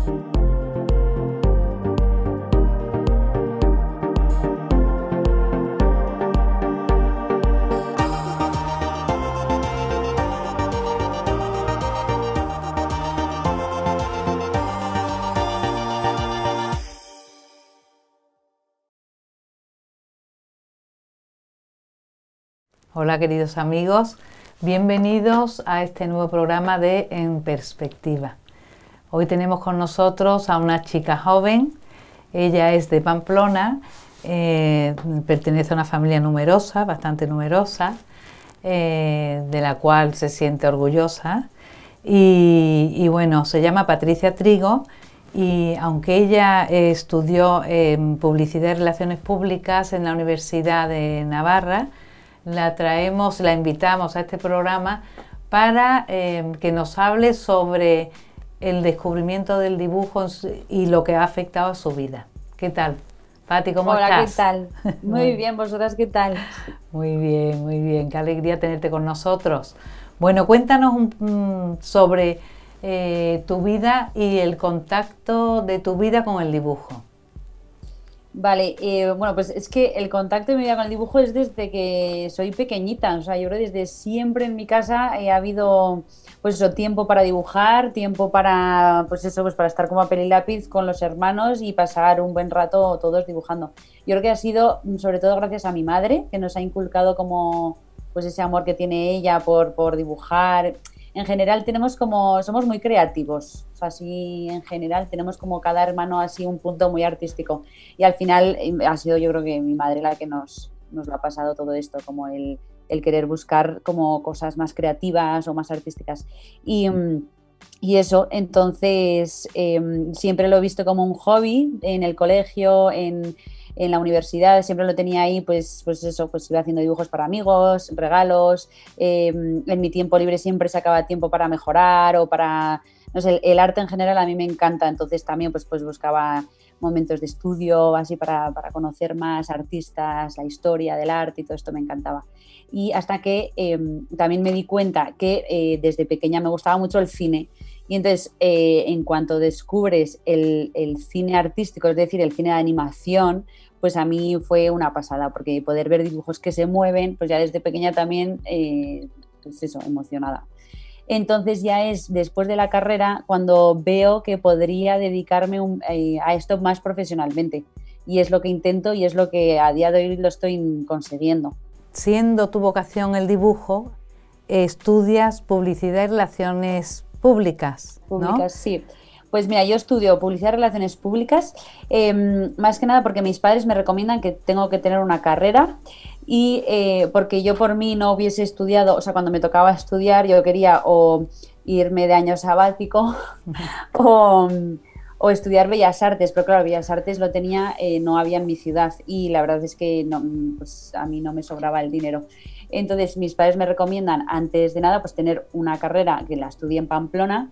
Hola queridos amigos, bienvenidos a este nuevo programa de En Perspectiva. Hoy tenemos con nosotros a una chica joven, ella es de Pamplona, pertenece a una familia numerosa, bastante numerosa, de la cual se siente orgullosa y bueno, se llama Patricia Trigo y aunque ella estudió Publicidad y Relaciones Públicas en la Universidad de Navarra, la invitamos a este programa para que nos hable sobre el descubrimiento del dibujo y lo que ha afectado a su vida. ¿Qué tal? Pati, ¿cómo estás? Hola, ¿qué tal? Muy bien, ¿vosotras qué tal? Muy bien, qué alegría tenerte con nosotros. Bueno, cuéntanos sobre tu vida y el contacto de tu vida con el dibujo. Vale, bueno, pues es que el contacto de mi vida con el dibujo es desde que soy pequeñita, o sea, yo creo que desde siempre en mi casa ha habido, pues eso, tiempo para dibujar, tiempo para, pues eso, pues para estar como papel y lápiz con los hermanos y pasar un buen rato todos dibujando. Yo creo que ha sido sobre todo gracias a mi madre, que nos ha inculcado como, pues ese amor que tiene ella por dibujar. En general somos muy creativos, o sea, así en general tenemos como cada hermano así un punto muy artístico y al final ha sido yo creo que mi madre la que nos lo ha pasado todo esto, como el querer buscar como cosas más creativas o más artísticas y eso, entonces siempre lo he visto como un hobby en el colegio, en la universidad, siempre lo tenía ahí, pues eso, pues iba haciendo dibujos para amigos, regalos, en mi tiempo libre siempre sacaba tiempo para mejorar o para, no sé, el arte en general a mí me encanta, entonces también pues buscaba momentos de estudio, así para conocer más artistas, la historia del arte y todo esto me encantaba. Y hasta que también me di cuenta que desde pequeña me gustaba mucho el cine. Y entonces, en cuanto descubres el cine artístico, es decir, el cine de animación, pues a mí fue una pasada, porque poder ver dibujos que se mueven, pues ya desde pequeña también, pues eso, emocionada. Entonces ya es después de la carrera cuando veo que podría dedicarme a esto más profesionalmente. Y es lo que intento y es lo que a día de hoy lo estoy consiguiendo. Siendo tu vocación el dibujo, estudias Publicidad y Relaciones Públicas, ¿no? Públicas, sí. Pues mira, yo estudio Publicidad y Relaciones Públicas, más que nada porque mis padres me recomiendan que tengo que tener una carrera y porque yo por mí no hubiese estudiado, o sea, cuando me tocaba estudiar yo quería o irme de año sabático o, o estudiar Bellas Artes, pero claro, Bellas Artes lo tenía, no había en mi ciudad y la verdad es que no, pues a mí no me sobraba el dinero. Entonces mis padres me recomiendan antes de nada pues tener una carrera que la estudié en Pamplona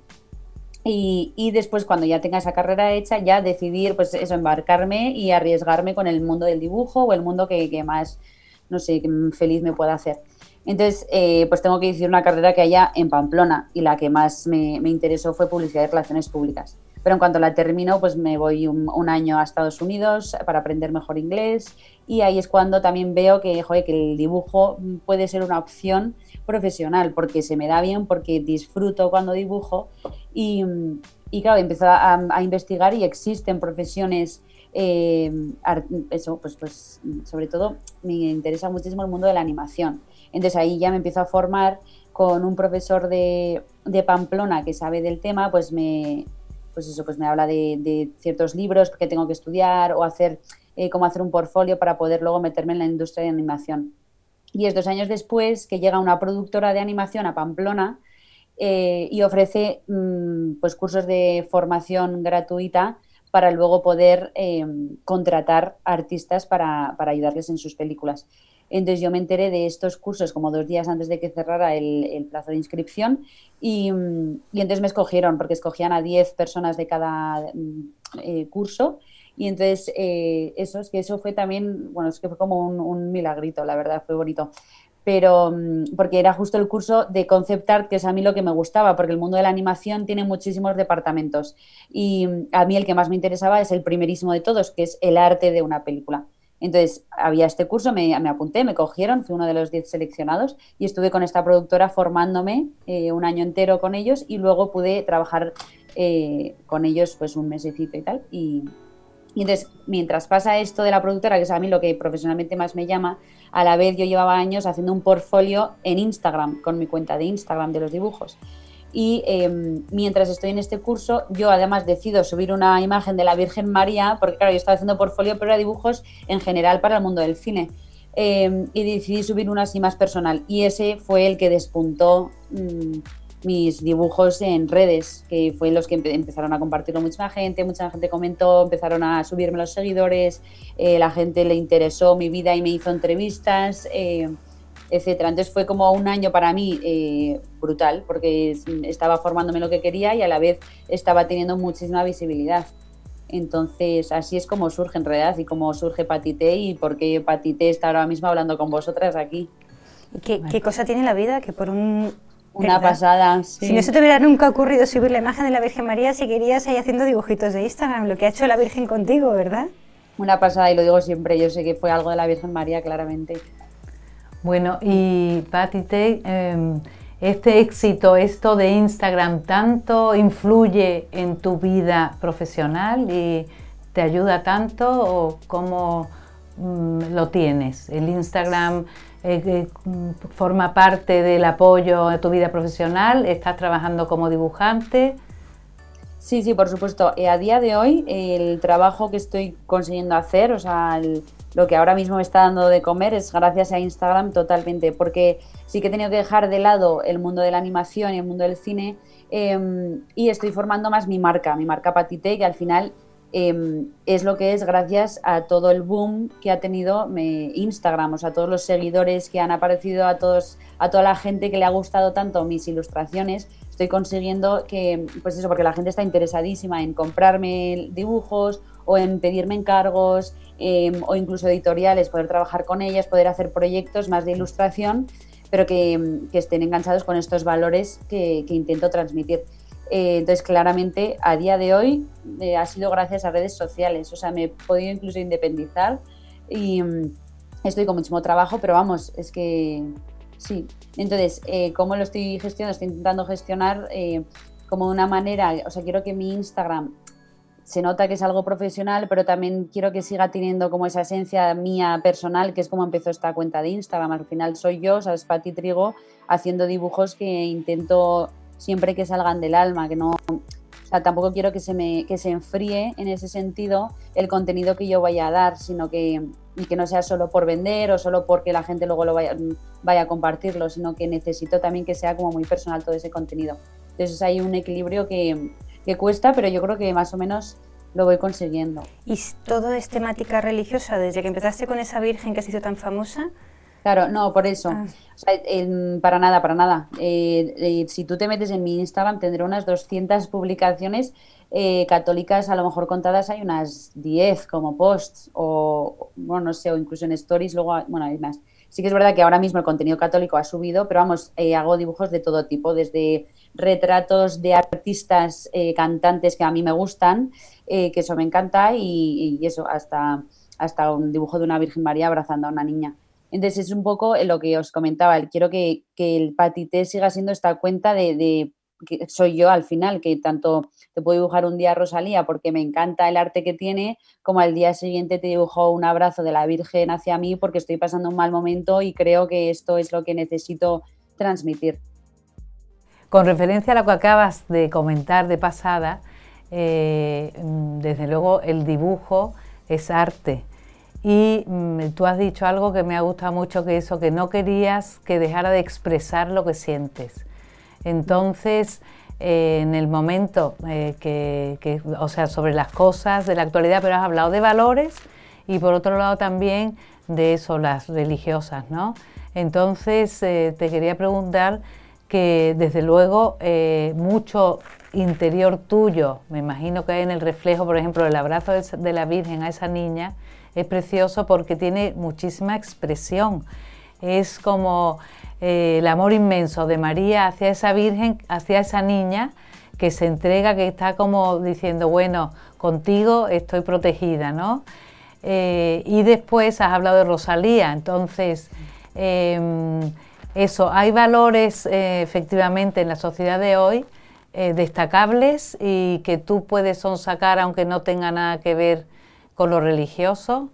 y después cuando ya tenga esa carrera hecha ya decidir pues eso, embarcarme y arriesgarme con el mundo del dibujo o el mundo que más, no sé, que feliz me pueda hacer. Entonces, pues tengo que decidir una carrera que haya en Pamplona y la que más me interesó fue Publicidad y Relaciones Públicas. Pero en cuanto la termino, pues me voy un año a Estados Unidos para aprender mejor inglés y ahí es cuando también veo que, joder, que el dibujo puede ser una opción profesional porque se me da bien, porque disfruto cuando dibujo y, y claro, empecé a investigar y existen profesiones, eso, pues sobre todo me interesa muchísimo el mundo de la animación. Entonces ahí ya me empiezo a formar con un profesor de Pamplona que sabe del tema, pues me habla de ciertos libros que tengo que estudiar o hacer, cómo hacer un portfolio para poder luego meterme en la industria de animación. Y es 2 años después que llega una productora de animación a Pamplona y ofrece pues cursos de formación gratuita para luego poder contratar artistas para ayudarles en sus películas. Entonces yo me enteré de estos cursos como 2 días antes de que cerrara el plazo de inscripción y entonces me escogieron porque escogían a 10 personas de cada curso y entonces eso fue también, bueno, es que fue como un milagrito, la verdad, fue bonito. pero porque era justo el curso de concept art, que es a mí lo que me gustaba, porque el mundo de la animación tiene muchísimos departamentos y a mí el que más me interesaba es el primerísimo de todos, que es el arte de una película. Entonces, había este curso, me apunté, me cogieron, fui uno de los 10 seleccionados y estuve con esta productora formándome un año entero con ellos y luego pude trabajar con ellos pues un mesecito y tal. Y entonces, mientras pasa esto de la productora, que es a mí lo que profesionalmente más me llama, a la vez yo llevaba años haciendo un portfolio en Instagram, con mi cuenta de Instagram de los dibujos. Y mientras estoy en este curso, yo además decido subir una imagen de la Virgen María, porque claro, yo estaba haciendo portfolio, pero era dibujos en general para el mundo del cine. Y decidí subir una así más personal. Y ese fue el que despuntó mis dibujos en redes, que fue los que empezaron a compartirlo mucha gente comentó, empezaron a subirme los seguidores, la gente le interesó mi vida y me hizo entrevistas, etcétera. Entonces fue como un año para mí brutal, porque estaba formándome lo que quería y a la vez estaba teniendo muchísima visibilidad. Entonces así es como surge en realidad y como surge Patité y por qué Patité está ahora mismo hablando con vosotras aquí. ¿Qué cosa tiene la vida que por una pasada, sí. Si no se te hubiera nunca ocurrido subir la imagen de la Virgen María, seguirías ahí haciendo dibujitos de Instagram, lo que ha hecho la Virgen contigo, ¿verdad? Una pasada, y lo digo siempre, yo sé que fue algo de la Virgen María, claramente. Bueno, y Patité, este éxito, esto de Instagram, ¿tanto influye en tu vida profesional y te ayuda tanto o cómo lo tienes? ¿El Instagram forma parte del apoyo a tu vida profesional? ¿Estás trabajando como dibujante? Sí, sí, por supuesto. A día de hoy, el trabajo que estoy consiguiendo hacer, o sea, lo que ahora mismo me está dando de comer es gracias a Instagram totalmente, porque sí que he tenido que dejar de lado el mundo de la animación y el mundo del cine y estoy formando más mi marca Patité, que al final es lo que es gracias a todo el boom que ha tenido Instagram, o sea, todos los seguidores que han aparecido, a toda la gente que le ha gustado tanto mis ilustraciones. Estoy consiguiendo que, pues eso, porque la gente está interesadísima en comprarme dibujos o en pedirme encargos o incluso editoriales, poder trabajar con ellas, poder hacer proyectos más de ilustración, pero que estén enganchados con estos valores que intento transmitir. Entonces, claramente, a día de hoy ha sido gracias a redes sociales. O sea, me he podido incluso independizar y estoy con muchísimo trabajo, pero vamos, es que sí. Entonces, ¿cómo lo estoy gestionando? Estoy intentando gestionar como de una manera, o sea, quiero que mi Instagram se nota que es algo profesional, pero también quiero que siga teniendo como esa esencia mía personal, que es como empezó esta cuenta de Instagram. Al final soy yo, o sea, es Pati Trigo, haciendo dibujos que intento siempre que salgan del alma, que no, o sea, tampoco quiero que se enfríe en ese sentido el contenido que yo vaya a dar, sino que no sea solo por vender o solo porque la gente luego vaya a compartirlo, sino que necesito también que sea como muy personal todo ese contenido. Entonces hay un equilibrio que cuesta, pero yo creo que más o menos lo voy consiguiendo. ¿Y todo es temática religiosa desde que empezaste con esa Virgen que se hizo tan famosa? Claro, no, por eso. O sea, para nada, para nada. Si tú te metes en mi Instagram, tendré unas 200 publicaciones católicas, a lo mejor contadas hay unas 10 como posts, o bueno, no sé, o incluso en stories, luego, bueno, hay más. Sí que es verdad que ahora mismo el contenido católico ha subido, pero vamos, hago dibujos de todo tipo, desde retratos de artistas, cantantes que a mí me gustan, que eso me encanta, y eso, hasta un dibujo de una Virgen María abrazando a una niña. Entonces es un poco lo que os comentaba, quiero que el Patité siga siendo esta cuenta de que soy yo al final, que tanto te puedo dibujar un día a Rosalía porque me encanta el arte que tiene, como al día siguiente te dibujo un abrazo de la Virgen hacia mí porque estoy pasando un mal momento y creo que esto es lo que necesito transmitir. Con referencia a lo que acabas de comentar de pasada, desde luego el dibujo es arte. Y tú has dicho algo que me ha gustado mucho, que eso, que no querías que dejara de expresar lo que sientes. Entonces, en el momento o sea, sobre las cosas de la actualidad, pero has hablado de valores y por otro lado también de eso, las religiosas, ¿no? Entonces, te quería preguntar que desde luego mucho interior tuyo, me imagino que hay en el reflejo, por ejemplo, el abrazo de la Virgen a esa niña, es precioso porque tiene muchísima expresión. es como el amor inmenso de María hacia esa Virgen, hacia esa niña que se entrega, que está como diciendo, bueno, contigo estoy protegida, ¿no? Y después has hablado de Rosalía, entonces eso, hay valores efectivamente en la sociedad de hoy destacables y que tú puedes sonsacar aunque no tenga nada que ver con lo religioso.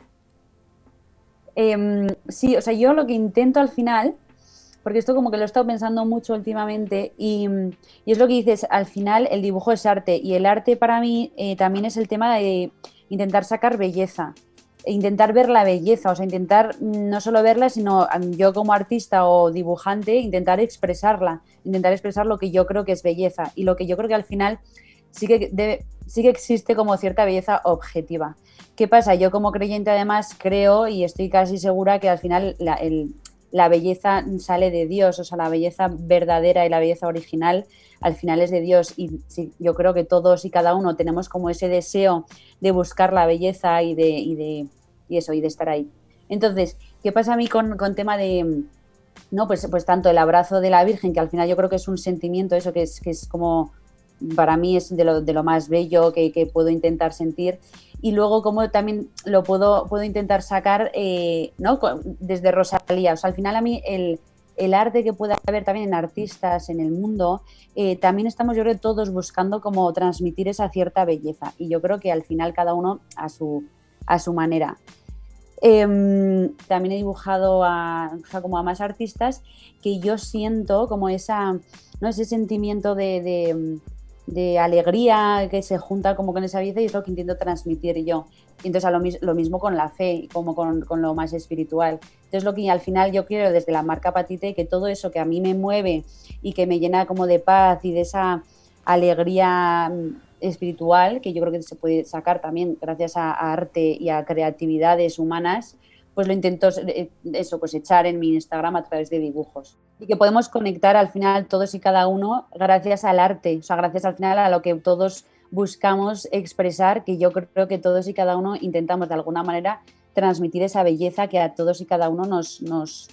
Sí, o sea, yo lo que intento al final, porque esto como que lo he estado pensando mucho últimamente y es lo que dices, al final el dibujo es arte y el arte para mí también es el tema de intentar sacar belleza, e intentar ver la belleza, o sea, intentar no solo verla, sino yo como artista o dibujante, intentar expresar lo que yo creo que es belleza y lo que yo creo que al final sí que existe como cierta belleza objetiva. ¿Qué pasa? Yo como creyente además creo y estoy casi segura que al final la belleza sale de Dios, o sea, la belleza verdadera y la belleza original al final es de Dios y sí, yo creo que todos y cada uno tenemos como ese deseo de buscar la belleza y de estar ahí. Entonces, ¿qué pasa a mí con tema de, no, pues tanto el abrazo de la Virgen, que al final yo creo que es un sentimiento eso que es como, para mí es de lo más bello que puedo intentar sentir, y luego como también lo puedo intentar sacar ¿no? Desde Rosalía, o sea, al final a mí el arte que puede haber también en artistas en el mundo, también estamos yo creo todos buscando como transmitir esa cierta belleza, y yo creo que al final cada uno a su manera. También he dibujado como a más artistas que yo siento como ¿no? ese sentimiento de alegría que se junta como con esa belleza y es lo que intento transmitir yo. Y entonces lo mismo con la fe, como con lo más espiritual. Entonces lo que al final yo quiero desde la marca Patite, que todo eso que a mí me mueve y que me llena como de paz y de esa alegría espiritual, que yo creo que se puede sacar también gracias a arte y a creatividades humanas, pues lo intento pues echar en mi Instagram a través de dibujos. Y que podemos conectar al final todos y cada uno gracias al arte, o sea, gracias al final a lo que todos buscamos expresar, que yo creo que todos y cada uno intentamos de alguna manera transmitir esa belleza que a todos y cada uno nos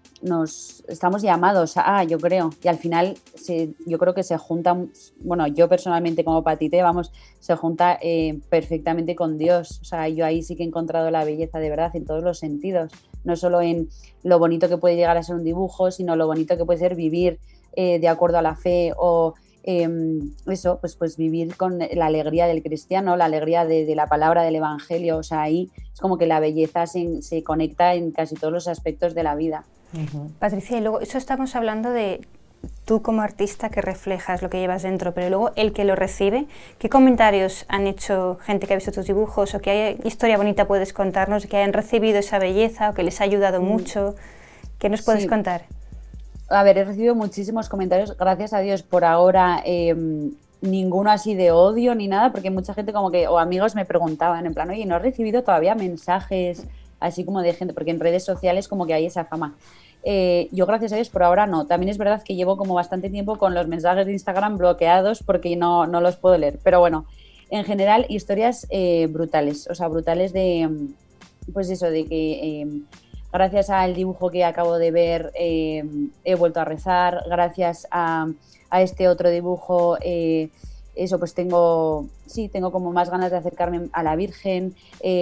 estamos llamados yo creo, y al final yo creo que se junta, bueno, yo personalmente como Patite, se junta perfectamente con Dios, o sea, yo ahí sí que he encontrado la belleza de verdad en todos los sentidos, no solo en lo bonito que puede llegar a ser un dibujo, sino lo bonito que puede ser vivir de acuerdo a la fe o eso, pues vivir con la alegría del cristiano, la alegría de la palabra del evangelio, o sea, ahí es como que la belleza se conecta en casi todos los aspectos de la vida. Patricia, y luego eso estamos hablando de tú como artista que reflejas lo que llevas dentro, pero luego el que lo recibe, ¿qué comentarios han hecho gente que ha visto tus dibujos o qué historia bonita puedes contarnos, que hayan recibido esa belleza o que les ha ayudado mucho? ¿Qué nos puedes contar? A ver, he recibido muchísimos comentarios, gracias a Dios por ahora, ninguno así de odio ni nada, porque mucha gente como que, o amigos me preguntaban en plan, oye, ¿no has recibido todavía mensajes así como de gente? Porque en redes sociales como que hay esa fama. Yo gracias a Dios por ahora no. También es verdad que llevo como bastante tiempo con los mensajes de Instagram bloqueados porque no los puedo leer. Pero bueno, en general historias brutales, o sea, brutales de, pues eso, de que gracias al dibujo que acabo de ver he vuelto a rezar, gracias a este otro dibujo eso, pues tengo como más ganas de acercarme a la Virgen,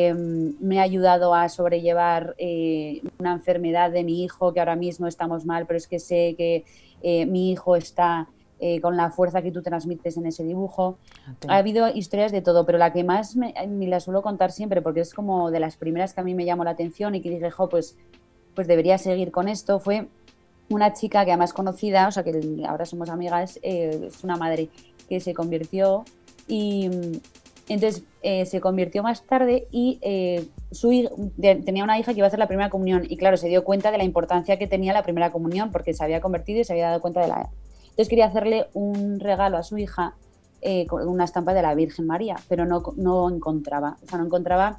me ha ayudado a sobrellevar una enfermedad de mi hijo, que ahora mismo estamos mal, pero es que sé que mi hijo está con la fuerza que tú transmites en ese dibujo. Ha habido historias de todo, pero la que más me la suelo contar siempre, porque es como de las primeras que a mí me llamó la atención y que dije, pues debería seguir con esto, fue una chica que además conocida, o sea que ahora somos amigas, es una madre que se convirtió y entonces se convirtió más tarde y tenía una hija que iba a hacer la primera comunión y claro, se dio cuenta de la importancia que tenía la primera comunión porque se había convertido y se había dado cuenta de Entonces quería hacerle un regalo a su hija con una estampa de la Virgen María, pero no encontraba, o sea, no encontraba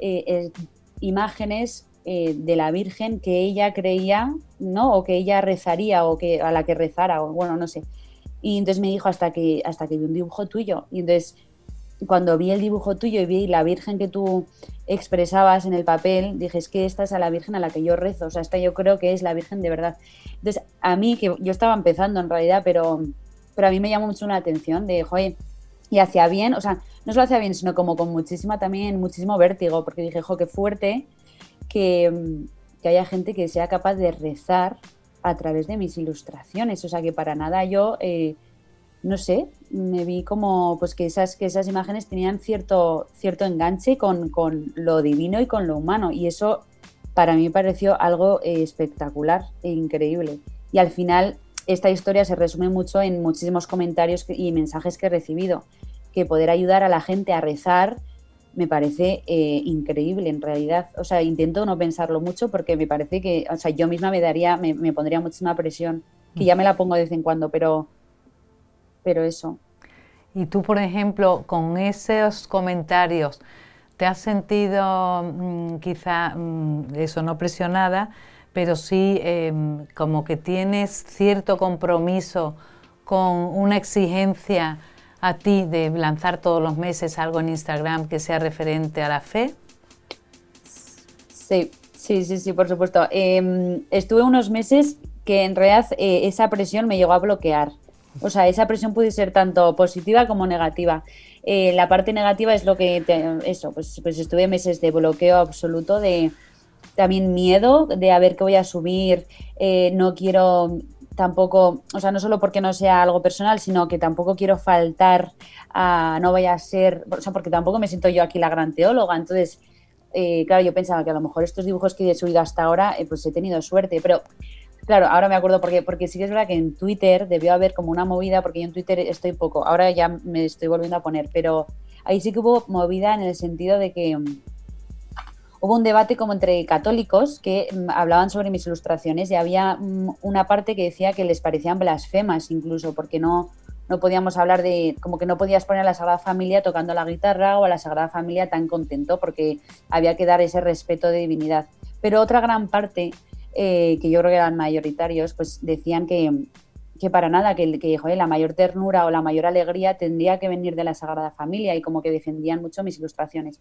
imágenes de la Virgen que ella creía, ¿no? O que ella rezaría o que a la que rezara, o bueno, no sé. Y entonces me dijo hasta que vi un dibujo tuyo. Y entonces cuando vi el dibujo tuyo y vi la Virgen que tú expresabas en el papel, dije, es que esta es a la Virgen a la que yo rezo, o sea, esta yo creo que es la Virgen de verdad. Entonces, a mí, que yo estaba empezando en realidad, pero a mí me llamó mucho la atención de, joder, y hacía bien, o sea, no solo hacía bien, sino como con muchísimo vértigo, porque dije, jo, qué fuerte que haya gente que sea capaz de rezar a través de mis ilustraciones, o sea, que para nada yo... no sé, me vi como pues que esas imágenes tenían cierto enganche con lo divino y con lo humano, y eso para mí pareció algo espectacular e increíble. Y al final esta historia se resume mucho en muchísimos comentarios y mensajes que he recibido, que poder ayudar a la gente a rezar me parece increíble en realidad. O sea, intento no pensarlo mucho porque me parece que, o sea, yo misma me pondría muchísima presión, que ya me la pongo de vez en cuando, pero eso. Y tú, por ejemplo, con esos comentarios, ¿te has sentido quizá, eso, no presionada, pero sí como que tienes cierto compromiso con una exigencia a ti de lanzar todos los meses algo en Instagram que sea referente a la fe? Sí, por supuesto. Estuve unos meses que en realidad esa presión me llegó a bloquear. O sea, esa presión puede ser tanto positiva como negativa. La parte negativa es lo que, pues estuve meses de bloqueo absoluto, de también miedo de a ver qué voy a subir, no quiero tampoco, o sea, no solo porque no sea algo personal, sino que tampoco quiero faltar a, no vaya a ser, o sea, porque tampoco me siento yo aquí la gran teóloga, entonces, claro, yo pensaba que a lo mejor estos dibujos que he subido hasta ahora, pues he tenido suerte, pero... Claro, ahora me acuerdo porque sí que es verdad que en Twitter debió haber como una movida, porque yo en Twitter estoy poco, ahora ya me estoy volviendo a poner, pero ahí sí que hubo movida en el sentido de que hubo un debate como entre católicos que hablaban sobre mis ilustraciones y había una parte que decía que les parecían blasfemas incluso, porque no podíamos hablar de, como que no podías poner a la Sagrada Familia tocando la guitarra o a la Sagrada Familia tan contento, porque había que dar ese respeto de divinidad. Pero otra gran parte... que yo creo que eran mayoritarios, pues decían que para nada, que joder, la mayor ternura o la mayor alegría tendría que venir de la Sagrada Familia, y como que defendían mucho mis ilustraciones.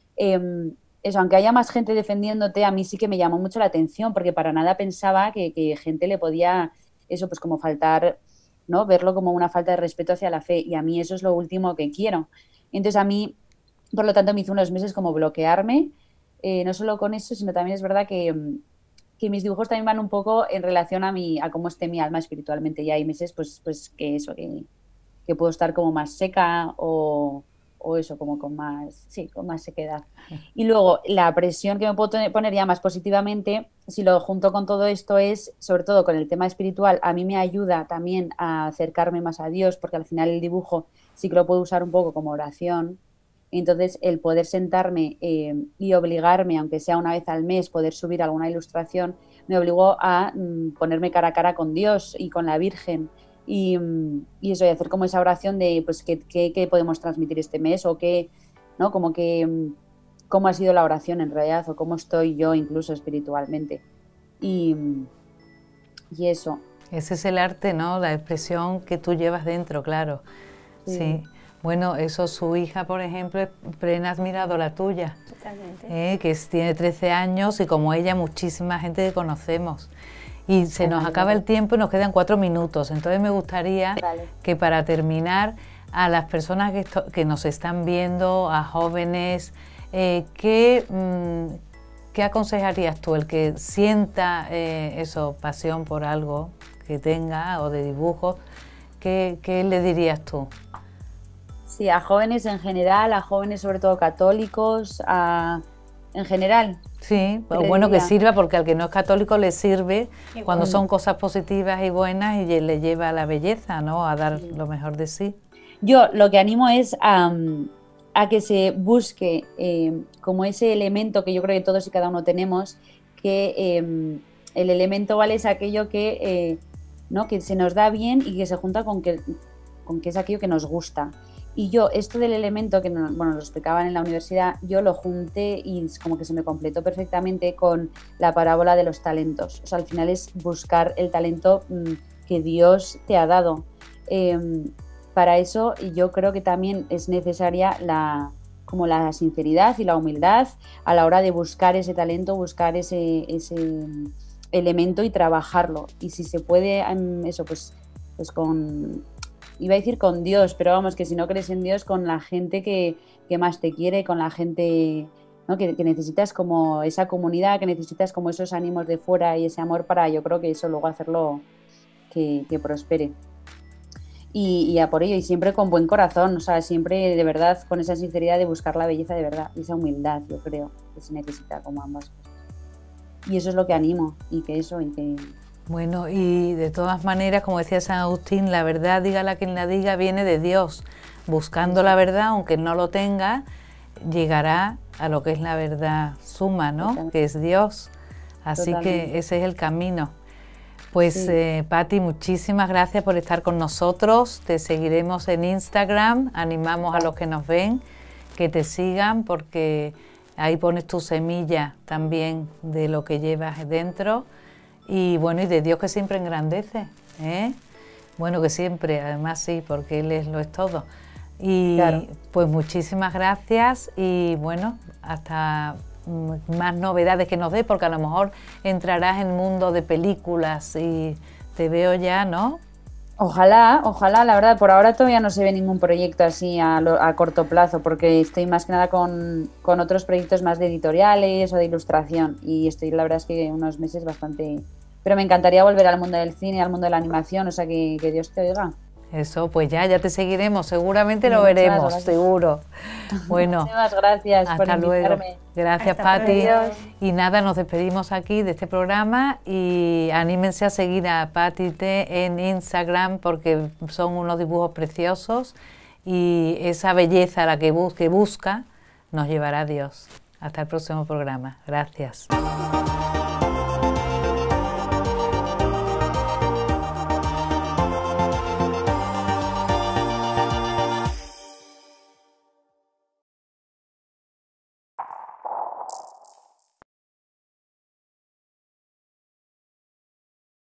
Eso, aunque haya más gente defendiéndote, a mí sí que me llamó mucho la atención, porque para nada pensaba que gente le podía, eso, pues como faltar, ¿no? Verlo como una falta de respeto hacia la fe, y a mí eso es lo último que quiero. Entonces a mí, por lo tanto, me hizo unos meses como bloquearme, no solo con eso, sino también es verdad que mis dibujos también van un poco en relación a cómo esté mi alma espiritualmente. Y hay meses pues que eso, que puedo estar como más seca o eso, como con más sequedad. Y luego la presión que me puedo poner ya más positivamente, si lo junto con todo esto, es sobre todo con el tema espiritual. A mí me ayuda también a acercarme más a Dios, porque al final el dibujo sí que lo puedo usar un poco como oración. Entonces, el poder sentarme y obligarme, aunque sea una vez al mes, poder subir alguna ilustración, me obligó a ponerme cara a cara con Dios y con la Virgen, y eso, y hacer como esa oración de pues qué podemos transmitir este mes, o qué, ¿no? Como que cómo ha sido la oración en realidad, o cómo estoy yo incluso espiritualmente. Y eso. Ese es el arte, ¿no? La expresión que tú llevas dentro, claro. Sí. Bueno, eso, su hija, por ejemplo, es plena admiradora tuya. Totalmente. Que tiene 13 años y como ella, muchísima gente que conocemos. Y se nos acaba el tiempo y nos quedan 4 minutos. Entonces me gustaría que para terminar, a las personas que nos están viendo, a jóvenes, ¿qué aconsejarías tú? El que sienta pasión por algo que tenga o de dibujos, ¿qué le dirías tú? Sí, a jóvenes en general, a jóvenes sobre todo católicos, en general. Sí, bueno, que sirva, porque al que no es católico le sirve cuando son cosas positivas y buenas y le lleva a la belleza, ¿no? A dar lo mejor de sí. Yo lo que animo es a que se busque como ese elemento que yo creo que todos y cada uno tenemos, que el elemento, ¿vale?, es aquello que, ¿no?, que se nos da bien y que se junta con que es aquello que nos gusta. Y yo, esto del elemento, que bueno, lo explicaban en la universidad, yo lo junté y como que se me completó perfectamente con la parábola de los talentos. O sea, al final es buscar el talento que Dios te ha dado. para eso yo creo que también es necesaria como la sinceridad y la humildad a la hora de buscar ese talento, buscar ese elemento y trabajarlo. Y si se puede, eso, pues iba a decir con Dios, pero vamos, que si no crees en Dios, con la gente que más te quiere, con la gente, ¿no? que necesitas como esa comunidad, que necesitas como esos ánimos de fuera y ese amor para, yo creo que eso luego hacerlo que prospere. Y a por ello, y siempre con buen corazón, o sea, siempre de verdad con esa sinceridad de buscar la belleza de verdad, y esa humildad, yo creo que se necesita como ambas cosas. Y eso es lo que animo, y que... Bueno, y de todas maneras, como decía San Agustín, la verdad, dígala quien la diga, viene de Dios. Buscando la verdad, aunque no lo tenga, llegará a lo que es la verdad suma, ¿no? Que es Dios. Así Totalmente. Que ese es el camino. Pues sí. Pati, muchísimas gracias por estar con nosotros. Te seguiremos en Instagram. Animamos a los que nos ven que te sigan porque ahí pones tu semilla también de lo que llevas dentro. Y bueno, y de Dios que siempre engrandece, ¿eh? Bueno, que siempre, además sí, porque Él lo es todo. Y claro. Pues muchísimas gracias y bueno, hasta más novedades que nos dé, porque a lo mejor entrarás en el mundo de películas y te veo ya, ¿no? Ojalá, la verdad, por ahora todavía no se ve ningún proyecto así a corto plazo, porque estoy más que nada con otros proyectos más de editoriales o de ilustración, y estoy, la verdad es que unos meses bastante... Pero me encantaría volver al mundo del cine, al mundo de la animación, o sea, que Dios te oiga. Eso, pues ya te seguiremos, seguramente lo veremos, seguro. Bueno, muchísimas gracias por invitarme. Luego. Gracias, Pati. Y nada, nos despedimos aquí de este programa y anímense a seguir a Pati T en Instagram porque son unos dibujos preciosos y esa belleza la que busca nos llevará a Dios. Hasta el próximo programa. Gracias.